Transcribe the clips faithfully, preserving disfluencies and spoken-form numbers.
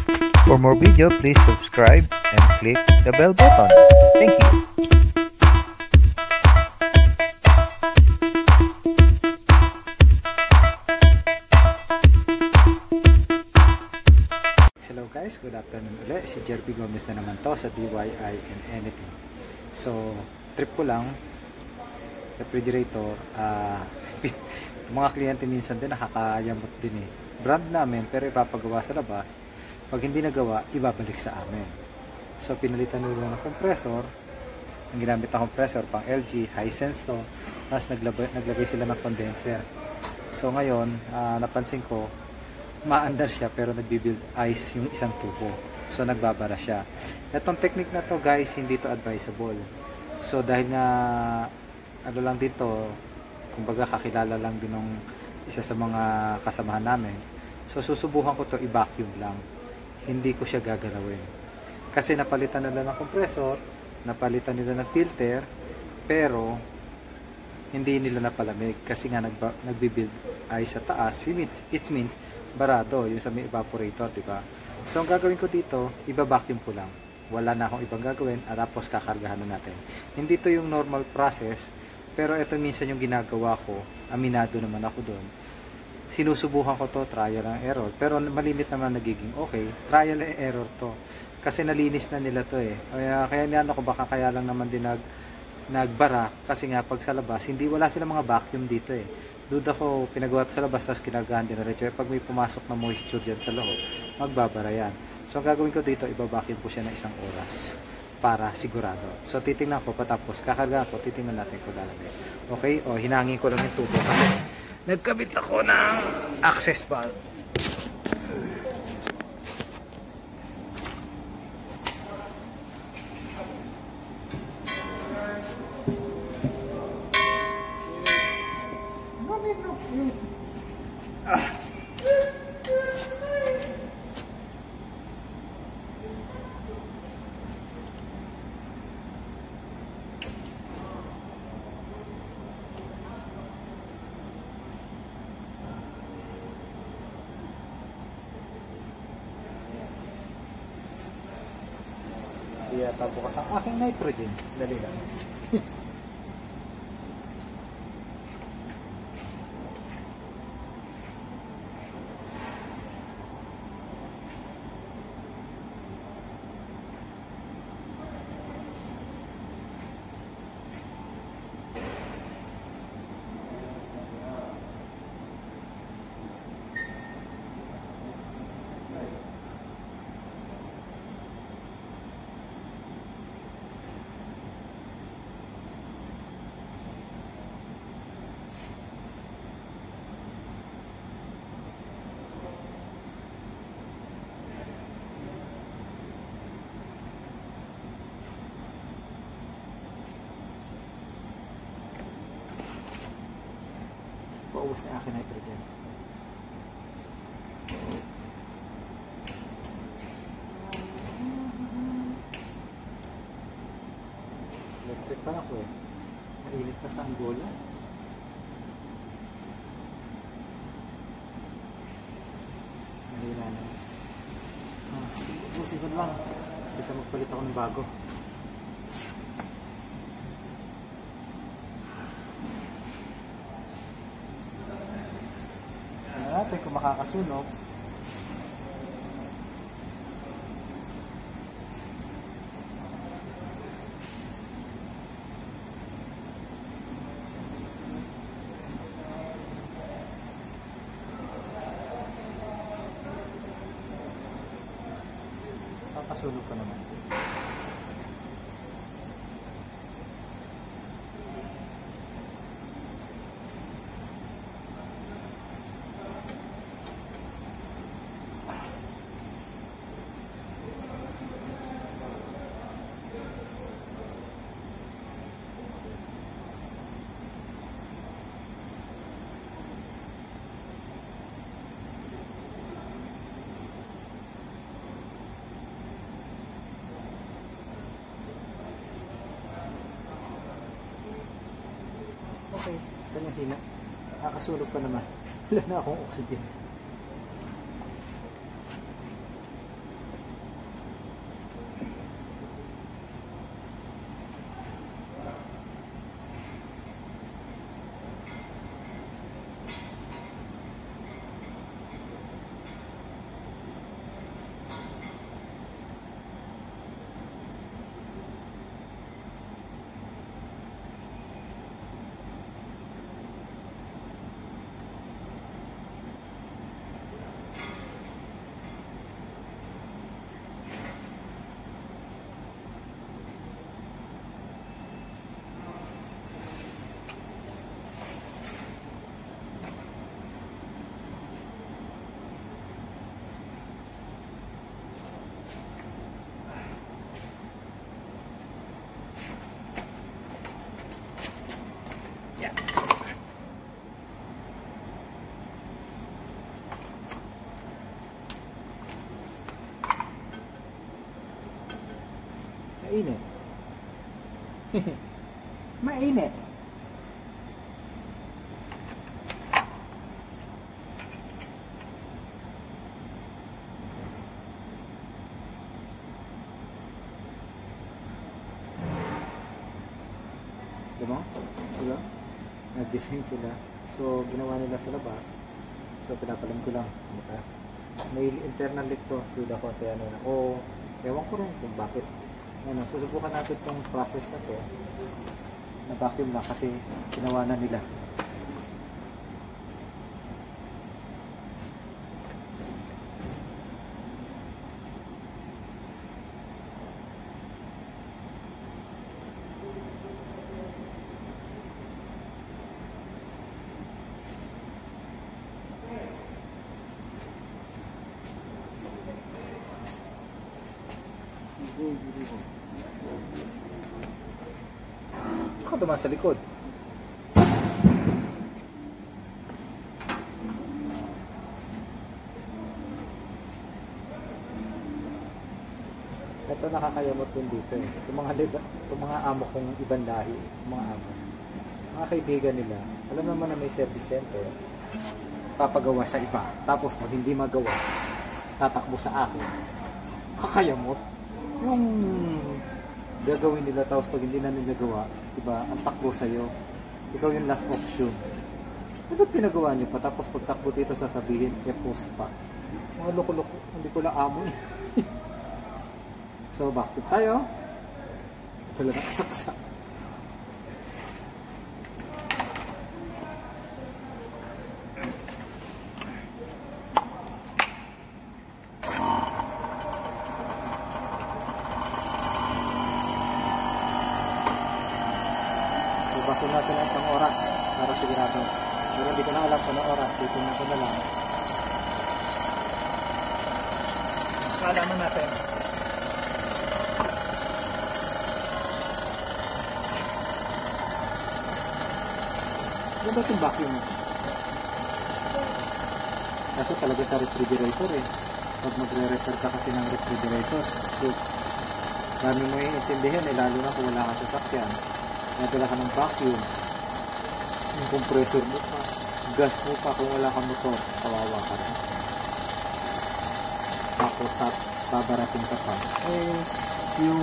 For more video, please subscribe and click the bell button. Thank you. Hello guys, good afternoon ulit. Si Jerby Gomez na naman to sa D I Y and Anything. So, trip ko lang refrigerator. Uh, mga kliyente minsan din nakakayamot din eh. Brand namin pero ipapagawa sa labas. Pag hindi nagawa, ibabalik sa amin. So, pinalitan nila ng compressor. Ang ginamit na compressor pang L G, Hisense to. Tapos naglagay, naglagay sila ng condenser. So, ngayon, uh, napansin ko maandar siya pero nagbibuild ice yung isang tubo. So nagbabara siya. Itong technique na to guys, hindi to advisable. So dahil nga ano lang dito, kumbaga kakilala lang din ng isa sa mga kasamahan namin. So susubukan ko to i-vacuum lang. Hindi ko siya gagalawin. Kasi napalitan nila ng compressor, napalitan nila ng filter, pero hindi nila napalamig kasi nga nagbibuild ice sa taas. It means, it means barado, yung sa may evaporator, di ba? So, ang gagawin ko dito, iba-vacuum ko lang. Wala na akong ibang gagawin at tapos kakargahan na natin. Hindi to yung normal process, pero ito minsan yung ginagawa ko. Aminado naman ako doon. Sinusubukan ko to, trial and error. Pero malimit naman nagiging okay. Trial and error to. Kasi nalinis na nila to eh. Kaya, kaya niyan ako, baka kaya lang naman din nag, nagbara. Kasi nga, pag sa labas, hindi, wala sila mga vacuum dito eh. Duda ko, pinagawa sa labas, tapos kinagahan din na rin. Pag may pumasok na moisture dyan sa loob, magbabara yan. So, ang gagawin ko dito, ibabacuum ko siya ng isang oras para sigurado. So, titingnan ko patapos. Kakarga ko, titingnan natin kung lalagay. Okay? O, hinangin ko lang yung tubo kasi nagkabit ako ng access valve. Kaya tabukas ang aking nitrogen. Dali lang. Paubos na aking nitrogen. Electric pa ako eh. Mainit pa sa Angola. Malila na. Ah, ubusin ko lang. Kasi magpalit ako ng bago. Natin kung makakasunog. Kakasunog pa naman. Okay, kanya hina. Nakakasulog pa naman. Wala na akong oxygen. Mainit. Mainit. Diba? Diba? Nag-design sila. So, ginawa nila sa labas. So, pinapalam ko lang. Diba? May internal leak to. Duda ko. Kaya ano na. O, ewan ko rin kung bakit. Ano, susubukan natin itong process na to. Na vacuum lang kasi ginawa na nila. Ako tumas sa likod. Ito nakakayamot din dito eh. Itong mga, itong mga amo kong ibang lahi, mga amo. Mga kaibigan nila, alam naman na may service center, papagawa sa iba. Tapos pag hindi magawa, tatakbo sa akin. Kakayamot. Yung gagawin nila tapos pag hindi na nila gawa, diba, ang takbo sa'yo, ikaw yung last option. Ano ba't pinagawa nyo pa? Tapos pag takbo dito sasabihin, e-post pa. Mga loko-loko, hindi ko lang amo eh. So, bakit tayo? Pala nakasaksak. Bakit natin ang isang oras para sigurado. Pero hindi ko na alam kung anong oras. Titingnan ko na lang. Kalaman natin. Ano ba itong vacuum? Kasi talaga sa refrigerator eh. Pag magre-refer ka kasi ng refrigerator. So, dami mo yung intindihan eh. Lalo na kung wala ka sa sakyan. Nadala ka ng vacuum, yung compressor mo pa, gas mo pa kung wala kang motor, kawawa ka rin. Tapos babarating ka pa. Eh, yung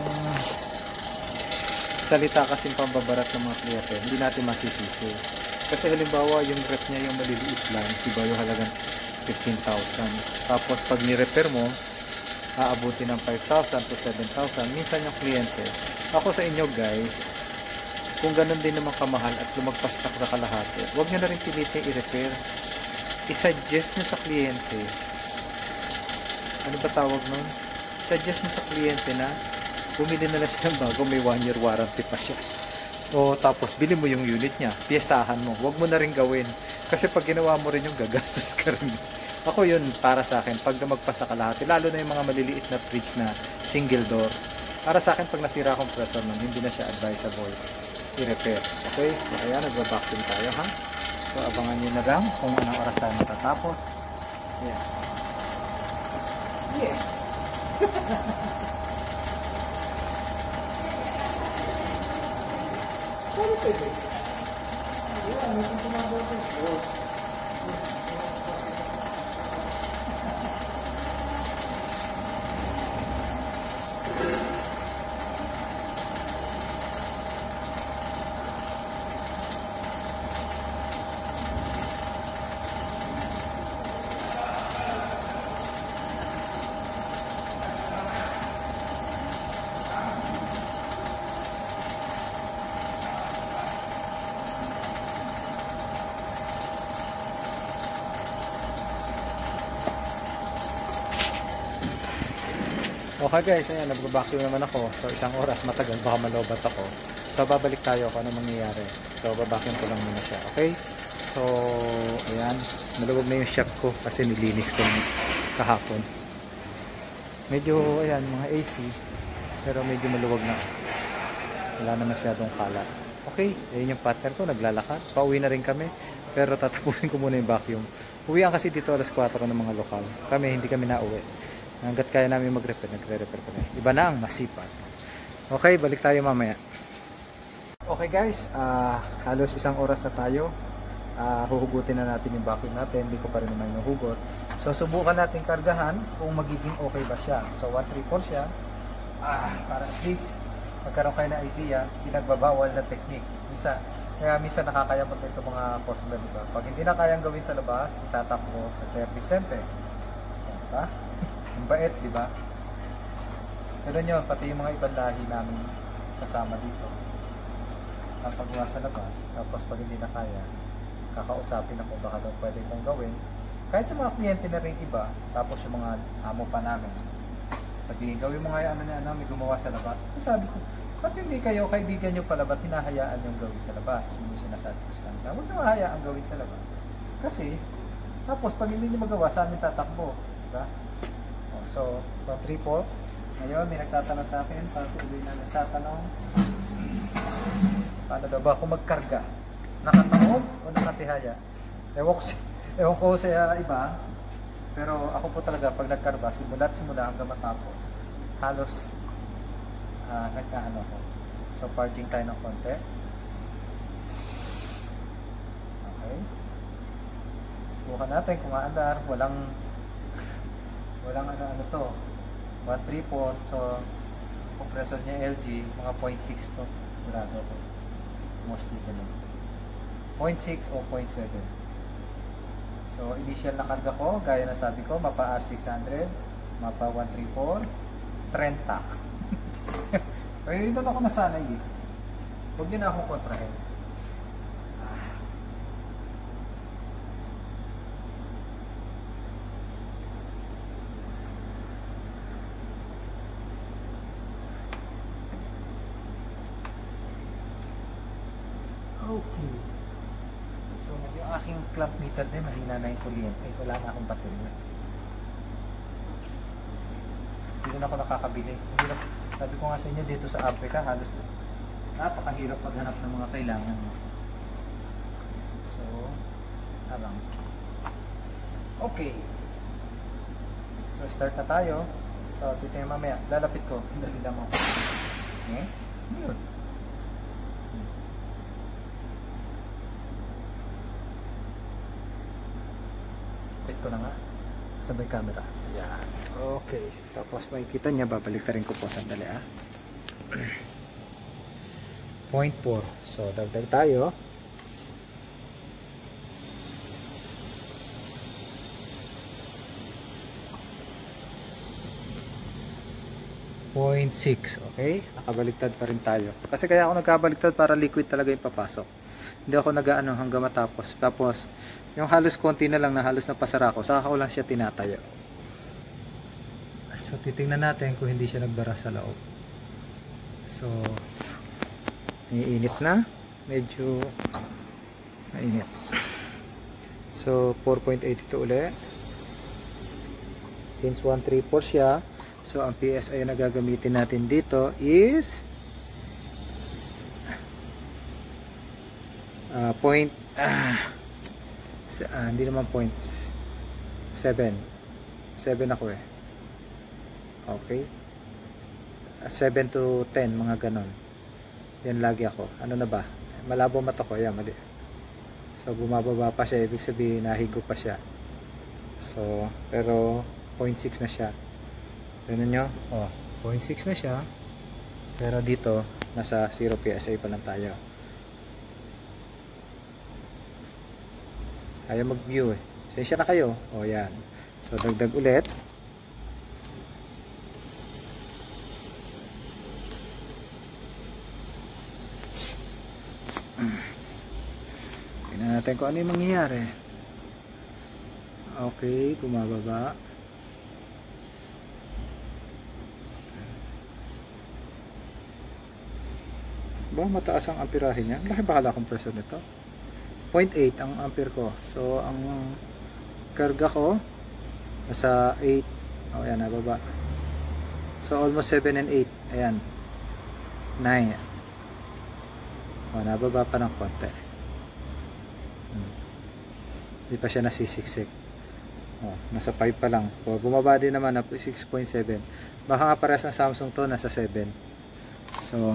salita kasing pambabarat ng mga kliyente, hindi natin masisisi. Kasi halimbawa yung rep niya yung maliliit lang, diba yung halagang fifteen thousand. Tapos pag ni-repair mo, aabutin ng five thousand to seven thousand. Minsan yung kliyente, ako sa inyo guys, kung ganun din naman kamahal at lumagpas na sa kalahati, huwag nyo na rin pilitin i-repair. I-suggest nyo sa kliyente. Ano ba tawag nun? Suggest mo sa kliyente na bumili na lang siya ng bago, may one year warranty pa siya. O tapos, bili mo yung unit niya. Piyesahan mo. Huwag mo na rin gawin. Kasi pag ginawa mo rin yung gagastos ka rin. Ako yun, para sa akin, pag lumagpas sa kalahati, lalo na yung mga maliliit na fridge na single door. Para sa akin, pag nasira akong compressor nun, hindi na siya advisable i-repair. Okay? So, ayan, nagba-vacuum tayo, ha? So, abangan nyo na lang kung anong oras tayo matatapos. Yeah. Yeah. Ano pwede? Ayan, may tumagawa ko. Okay guys, ayan, nag-vacuum naman ako. So isang oras, matagal, baka malobat ako. So babalik tayo kung ano mangyayari. So babacuum ko lang muna siya, okay? So, ayan, nalubog na yung shop ko kasi nilinis ko kahapon. Medyo, ayan, mga A C, pero medyo maluwag na. Wala na masyadong kalat. Okay, ayan yung partner ko, naglalakad. Pauwi na rin kami, pero tatapusin ko muna yung vacuum. Uwian kasi dito alas kwatro ng mga lokal. Kami, hindi kami nauwi. Hanggat kaya namin mag-repair, nagre-repair kami. Iba na ang masipag. Okay, balik tayo mamaya. Okay guys, uh, halos isang oras na tayo. Uh, huhugutin na natin yung vacuum natin. Hindi ko pa rin naman nahugot. So subukan natin kargahan kung magiging okay ba siya. So one three four siya. Ah, para at least magkaroon kayo ng idea, pinagbabawal na technique. Isa, kaya minsan nakakayamot ito mga customer, diba? Pag hindi na kayang gawin sa labas, itatakbo sa service center. Diba? Ang bait, diba? Pero nyo, pati yung mga ibang lahi namin kasama dito, napagawa sa labas, tapos pag hindi na kaya, kakausapin ako baka daw pwede kong gawin. Kahit yung mga kliyente na rin iba, tapos yung mga amo pa namin, sabihin, gawin mo nga yung ano na ano, may gumawa sa labas. Kasi sabi ko, ba't hindi kayo, kaibigan nyo pala, ba't hinahayaan yung gawin sa labas? Yung sinasabi ko sa kanila, huwag nyo mahayaan gawin sa labas. Kasi, tapos pag hindi nyo magawa, sa amin tatakbo. Diba? Oh, so, one three four. Ngayon, may nagtatanong sa akin, para tuloy na nagtatanong, paano daw ba kung magkarga? Nakataob o nakatihaya? Ewan ko, ewan ko sa iba, pero ako po talaga, pag nagkarga, simula't simula hanggang matapos, halos uh, nagkaano ko. So, parging tayo ng konti. Okay. Subukan natin kung maandar, walang walang ano-ano to. one three four, so compressor niya L G, mga zero point six to. Sigurado ko. Mostly ganun. zero point six o zero point seven. So, initial na karga ko, gaya na sabi ko, mapa R six hundred, mapa one three four, thirty. Kaya yun ako nasanay eh. Huwag yun na akong kontrahin. Okay. So, yung aking clamp meter din, mahina na yung kuryente. Wala na akong baterya. Hindi na ako nakakabili. Hindi na, sabi ko nga sa inyo, dito sa Africa, halos napakahirap paghanap ng mga kailangan mo. So, harang. Okay. So, start na tayo. So, dito yung mamaya. Lalapit ko. Sandali lang ako. Okay? Yun. Ko na nga sabay camera. Yan. Okay. Tapos makikita niya, babalik na rin ko po. Sandali ah. zero point four. So, dagdag tayo. zero point six. Okay? Nakabaliktad pa rin tayo. Kasi kaya ako nagkabaliktad para liquid talaga yung papasok. Hindi ako nag-ano hanggang matapos. Tapos, yung halos konti na lang na halos napasara ko, saka ko lang siya tinatayo. So, titingnan natin kung hindi siya nagbara sa loob. So, iinit na. Medyo mainit. So, four point eight two ulit. Since one three four siya, so ang P S I na gagamitin natin dito is Uh, point ah, uh, hindi naman points seven seven ako eh. Okay, uh, seven to ten, mga ganon. Yan lagi ako. Ano na ba, malabo mata ko. Yan, mali. So bumababa pa siya, ibig sabihin nahigo pa siya. So pero zero point six na siya. Ganun nyo, oh, zero point six na siya, pero dito nasa zero P S I pa lang tayo. Ayaw mag-view eh. Sensya na kayo. O yan. So, dagdag ulit. Tingnan natin kung ano yung mangyayari. Okay, bumababa. Ba, mataas ang amperahe niya. Laki ba kala compressor nito? zero point eight ang ampere ko. So, ang karga ko nasa eight. O, ayan, nababa. So, almost seven and eight. Ayan. nine. O, nababa pa ng konti. Hmm. Hindi pa siya nasisiksik. O, nasa five pa lang. O, bumaba din naman na six point seven. Baka nga parehas ng Samsung to, nasa seven. So,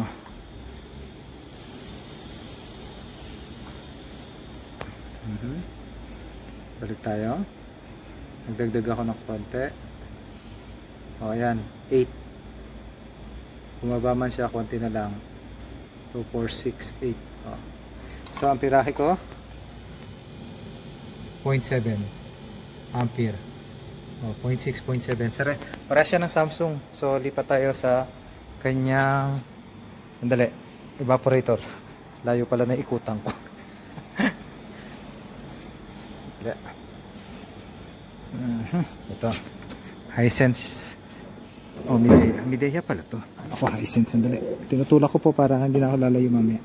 mm-hmm. Balik tayo. Nagdagdag ako ng konti. O, ayan, eight. Bumaba man siya, konti na lang. two, four, six, eight. O. So, ang pirahe ko, zero point seven ampere. O, zero point six, zero point seven. Para siya ng Samsung. So, lipat tayo sa kanyang, andali, evaporator. Layo pala na ikutan ko. Mm-hmm. Ito Hisense. Oh, Midea. Midea pala to. Ako Hisense. Sandali, tinutulak ko po para hindi na ako lalayo mamaya.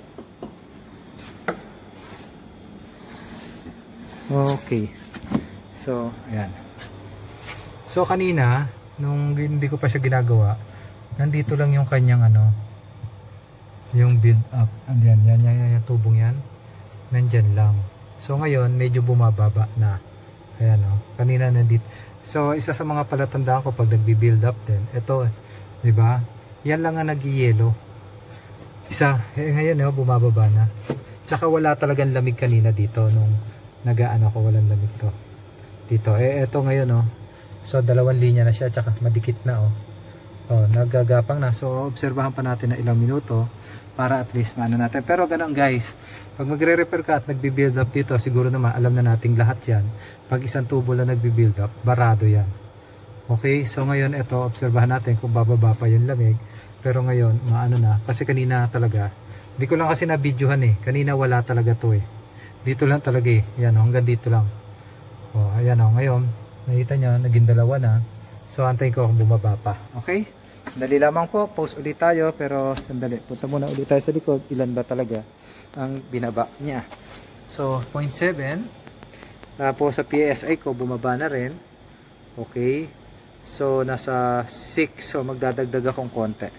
Okay. So, ayan. So, kanina nung hindi ko pa siya ginagawa, nandito lang yung kanyang ano, yung build up. Andiyan, yan, yan, yan, yung tubong yan. Nandyan lang. So ngayon medyo bumababa na. Ayan o, kanina nandito. So isa sa mga palatandaan ko pag nagbi-build up din, ito, 'di ba? Yan lang ang nag-yellow. Isa, eh, ngayon eh, bumababa na. Tsaka wala talagang lamig kanina dito nung nag-aano ko, walang lamig to. Dito, eh ito ngayon oh. So dalawang linya na siya, tsaka madikit na oh. Oh, naggagapang na. So obserbahan pa natin na ilang minuto para at least maano natin. Pero ganun guys, pag magre-repair ka at nagbi-build up dito, siguro naman alam na nating lahat yan. Pag isang tubo lang nagbi-build up, barado yan. Okay, so ngayon ito, obserbahan natin kung bababa pa yung lamig. Pero ngayon, maano na. Kasi kanina talaga, di ko lang kasi na-videohan eh. Kanina wala talaga to eh. Dito lang talaga eh. Yan o, hanggang dito lang. O, ayan o, ngayon, nakita nyo, naging dalawa na. So, antayin ko kung bumaba pa. Okay? Dali lamang po, post ulit tayo, pero sandali, punta muna ulit tayo sa likod, ilan ba talaga ang binaba niya. So, zero point seven, tapos sa P S I ko, bumaba na rin. Okay, so nasa six, so magdadagdag akong konti.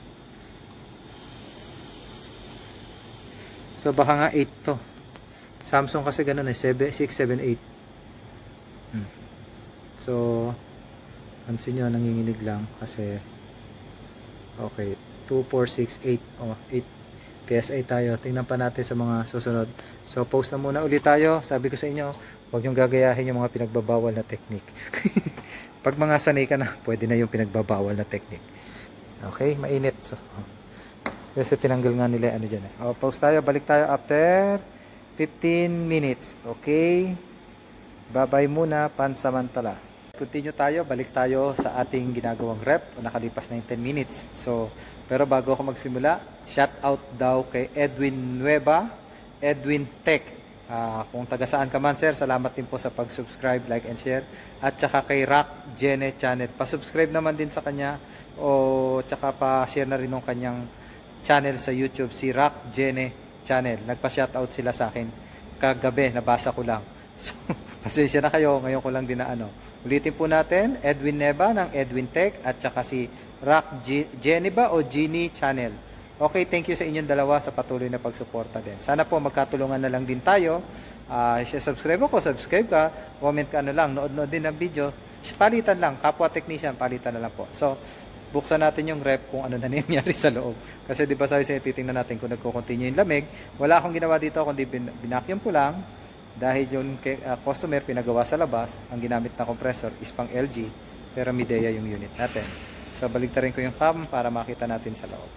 So, baka nga eight to. Samsung kasi ganun eh, six, seven, eight. Hmm. So, pansin nyo, nanginginig lang kasi okay, two, four, six, eight. Oh, eight P S I tayo. Tingnan pa natin sa mga susunod. So, post na muna ulit tayo. Sabi ko sa inyo, huwag niyong gagayahin yung mga pinagbabawal na technique. Pag mga sanay ka na, pwede na yung pinagbabawal na technique. Okay, mainit. So, oh. Kasi tinanggal nga nila ano dyan eh. Oh, post tayo. Balik tayo after fifteen minutes. Okay. Bye-bye muna, pansamantala. Continue tayo, balik tayo sa ating ginagawang rep. Nakalipas na yung ten minutes. So, pero bago ako magsimula, shout out daw kay Edwin Nueva, Edwin Tech. Uh, kung taga saan ka man sir, salamat din po sa pag-subscribe, like and share. At saka kay Rock Gene Channel. Pa-subscribe naman din sa kanya o tsaka pa-share na rin ng kanyang channel sa YouTube, si Rock Gene Channel. Nagpa-shout out sila sa akin kagabi, nabasa ko lang. So, pasensya na kayo, ngayon ko lang din na ano. Ulitin po natin, Edwin Neva ng Edwin Tech at saka si Rock Jenny ba o Genie Channel. Okay, thank you sa inyong dalawa sa patuloy na pagsuporta din. Sana po magkatulungan na lang din tayo. Uh, subscribe ako, subscribe ka, comment ka ano lang, nood-nood din ng video. Palitan lang, kapwa technician, palitan na lang po. So, buksan natin yung rep kung ano na nangyari sa loob. Kasi di ba sabi sa titingnan natin kung nagko-continue yung lamig. Wala akong ginawa dito kundi bin binakyum ko lang. Dahil yung uh, customer pinagawa sa labas, ang ginamit na compressor is pang L G, pero Midea yung unit natin. So, baligtarin ko yung cam para makita natin sa loob.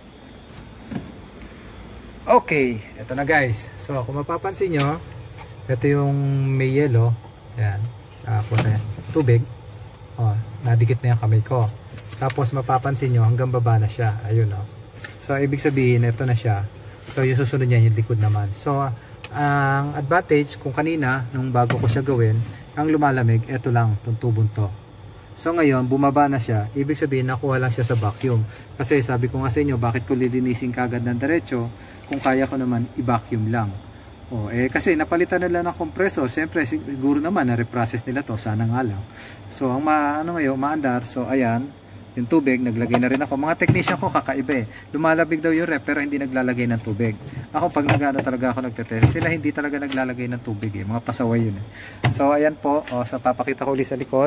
Okay, ito na guys. So, kung mapapansin nyo, ito yung may yellow. Ayan, tapos na tubig. O, nadikit na yung kamay ko. Tapos, mapapansin nyo, hanggang baba na siya. Ayun o. So, ibig sabihin, ito na siya. So, yung susunod niya, yung likod naman. So, ang advantage kung kanina nung bago ko siya gawin, ang lumalamig eto lang tong tubong to. So ngayon bumaba na siya, ibig sabihin nakuha lang siya sa vacuum. Kasi sabi ko nga sa inyo, bakit ko lilinisin kagad ng diretso kung kaya ko naman i-vacuum lang. Oh, eh kasi napalitan nila ng compressor, siyempre siguro naman na reprocess nila to, sana nga lang. So ang ma ano ngayon, maandar. So ayan, yung tubig, naglagay na rin ako. Mga technician ko kakaiba eh. Lumalabig daw yung rep pero hindi naglalagay ng tubig. Ako pag nagano talaga ako nagtetest, sila hindi talaga naglalagay ng tubig eh. Mga pasaway yun eh. So ayan po, o, so papakita ko ulit sa likod.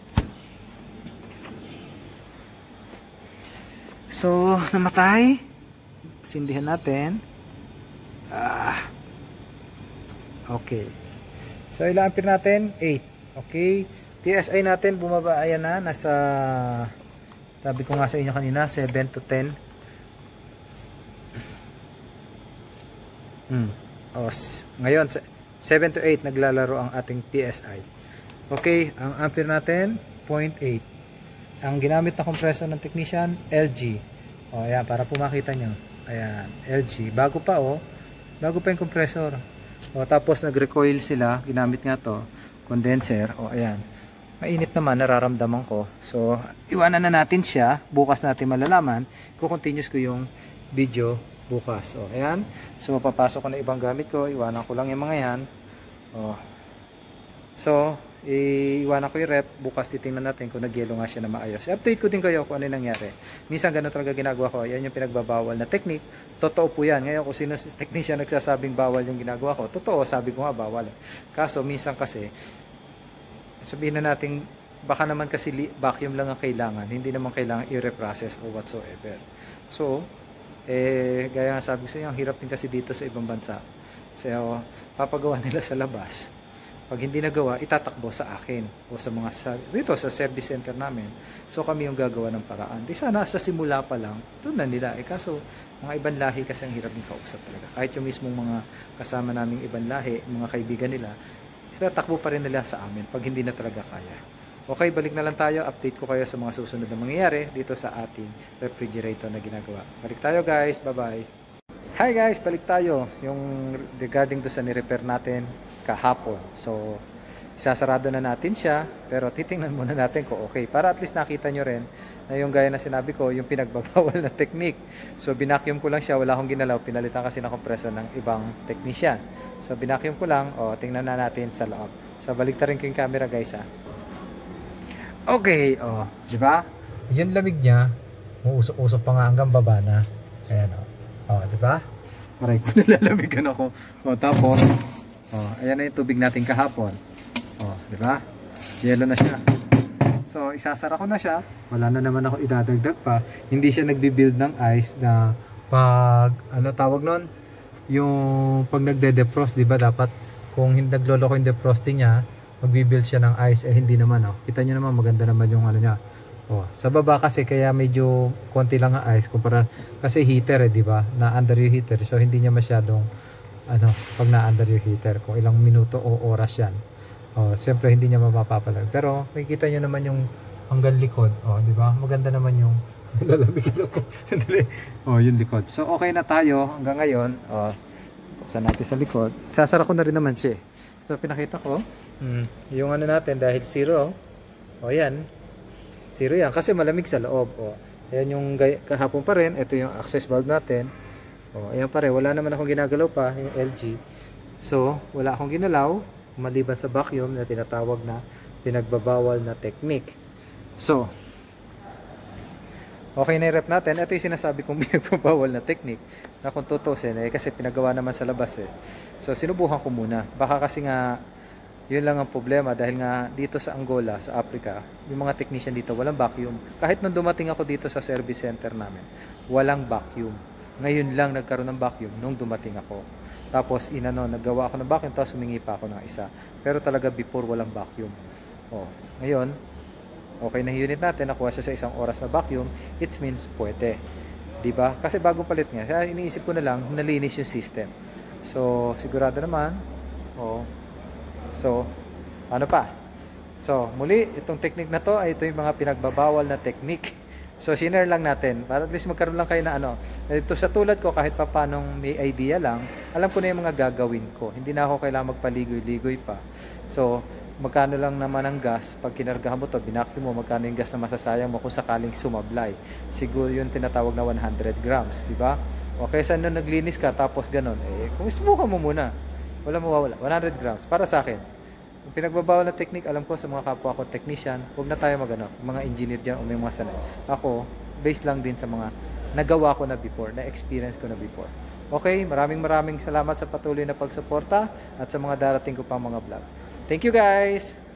So namatay. sindihan natin. Ah. Okay. So ilang ampere natin? eight. Okay. P S I natin bumaba, ayan na, nasa, sabi ko nga sa inyo kanina, seven to ten. Hmm. O, ngayon seven to eight naglalaro ang ating P S I. Okay, ang ampere natin zero point eight. Ang ginamit na kompresor ng technician, L G. O, ayan, para po makita nyo. Ayan, L G. Bago pa, o. Bago pa yung kompresor. O, tapos nag-recoil sila. Ginamit nga to. Condenser. O, ayan. Mainit naman, nararamdaman ko. So, iwanan na natin siya. Bukas natin malalaman. Kukontinuous ko yung video bukas. O, ayan. So, papasok ko na ibang gamit ko. Iwanan ko lang yung mga yan. O. So, iwanan ko yung rep, bukas titingnan natin kung nagyelo nga siya na maayos. I-update ko din kayo kung ano yung nangyari. Minsan ganun talaga ginagawa ko. Yan yung pinagbabawal na technique. Totoo po yan. Ngayon kung sino technician nagsasabing bawal yung ginagawa ko, totoo, sabi ko nga bawal. Kaso minsan kasi, sabihin na natin, baka naman kasi vacuum lang ang kailangan. Hindi naman kailangan i-reprocess o whatsoever. So, eh, gaya nga sabi ko sa inyo, ang hirap din kasi dito sa ibang bansa. So, papagawa nila sa labas. Pag hindi nagawa, itatakbo sa akin o sa mga dito sa service center namin. So kami yung gagawa ng paraan. Di sana sa simula pa lang, doon na nila. Eh kaso mga ibang lahi kasi ang hirap din kausap talaga. Kahit yung mismong mga kasama naming ibang lahi, mga kaibigan nila, itatakbo pa rin nila sa amin pag hindi na talaga kaya. Okay, balik na lang tayo. Update ko kayo sa mga susunod na mangyayari dito sa ating refrigerator na ginagawa. Balik tayo guys. Bye-bye. Hi guys, balik tayo. Yung regarding to sa ni-repair natin kahapon. So, isasarado na natin siya, pero titingnan muna natin kung okay. Para at least nakita nyo rin na yung gaya na sinabi ko, yung pinagbabawal na technique. So, binacuum ko lang siya, wala akong ginalaw. Pinalitan kasi ng kompresor ng ibang technician. So, binacuum ko lang, o, tingnan na natin sa loob. So, balik ta rin ko yung camera guys ha. Okay, o, di ba? Yung lamig niya, uusok-usok pa nga hanggang baba na. Ayan o. O, di ba? Aray ko, nalalamigan ako. O, tapos, oh, ayan na yung tubig natin kahapon. Oh, di ba? Yelo na siya. So, isasara ko na siya. Wala na naman ako idadagdag pa. Hindi siya nagbi-build ng ice na pag, ano tawag nun? Yung pag nagde-defrost, di ba? Dapat kung hindi naglolo ko yung defrosting niya, magbi-build siya ng ice. Eh, hindi naman, oh. Kita nyo naman, maganda naman yung ano niya. Oh, sa baba kasi kaya medyo konti lang ang ice kumpara kasi heater eh, di ba? Na under yung heater. So, hindi niya masyadong ano, pag na-under yung heater, kung ilang minuto o oras yan. Oh, siyempre hindi niya mapapapalag. Pero makikita niyo naman yung hanggang likod, oh, di ba? Maganda naman yung lalamigin ako. Oh, yung likod. So okay na tayo hanggang ngayon. Oh, buksan natin sa likod. Sasara ko na rin naman siya. So pinakita ko, hmm, yung ano natin dahil zero. Oh, yan. Zero yan kasi malamig sa loob. Oh, ayan yung kahapon pa rin. Ito yung access valve natin. Oh, ayan pare, wala naman akong ginagalaw pa, yung L G. So, wala akong ginalaw, maliban sa vacuum na tinatawag na pinagbabawal na technique. So, okay na yung rep natin. Ito yung sinasabi kong pinagbabawal na technique na kung tutusin, eh, kasi pinagawa naman sa labas eh. So, sinubukan ko muna. Baka kasi nga, yun lang ang problema dahil nga dito sa Angola, sa Africa, yung mga technician dito, walang vacuum. Kahit nung dumating ako dito sa service center namin, walang vacuum. Ngayon lang nagkaroon ng vacuum nung dumating ako. Tapos inano, naggawa ako ng vacuum tapos humingi pa ako ng isa. Pero talaga before walang vacuum. Oh, ngayon, okay na unit natin, nakuha siya sa isang oras na vacuum, it means pwede. 'Di ba? Kasi bago palit nga, kaya iniisip ko na lang nalinis yung system. So, sigurado naman. Oh. So, ano pa? So, muli, itong technique na to ay ito yung mga pinagbabawal na technique. So, sinare lang natin. Para at least magkaroon lang kayo na ano. Ito sa tulad ko, kahit pa paano may idea lang, alam ko na yung mga gagawin ko. Hindi na ako kailangan magpaligoy-ligoy pa. So, magkano lang naman ang gas. Pag kinargahan mo to, binacuum mo, magkano yung gas na masasayang mo kung sakaling sumablay. Siguro yung tinatawag na one hundred grams. Diba? O kaysa nung naglinis ka, tapos ganun. Eh, kung subukan mo muna, wala mawawala. one hundred grams. Para sa akin. Yung pinagbabawal na technique, alam ko sa mga kapwa ko technician, huwag na tayo magano, mga engineer dyan o may mga sanay. Ako, based lang din sa mga nagawa ko na before, na experience ko na before. Okay, maraming maraming salamat sa patuloy na pagsuporta at sa mga darating ko pang mga vlog. Thank you guys!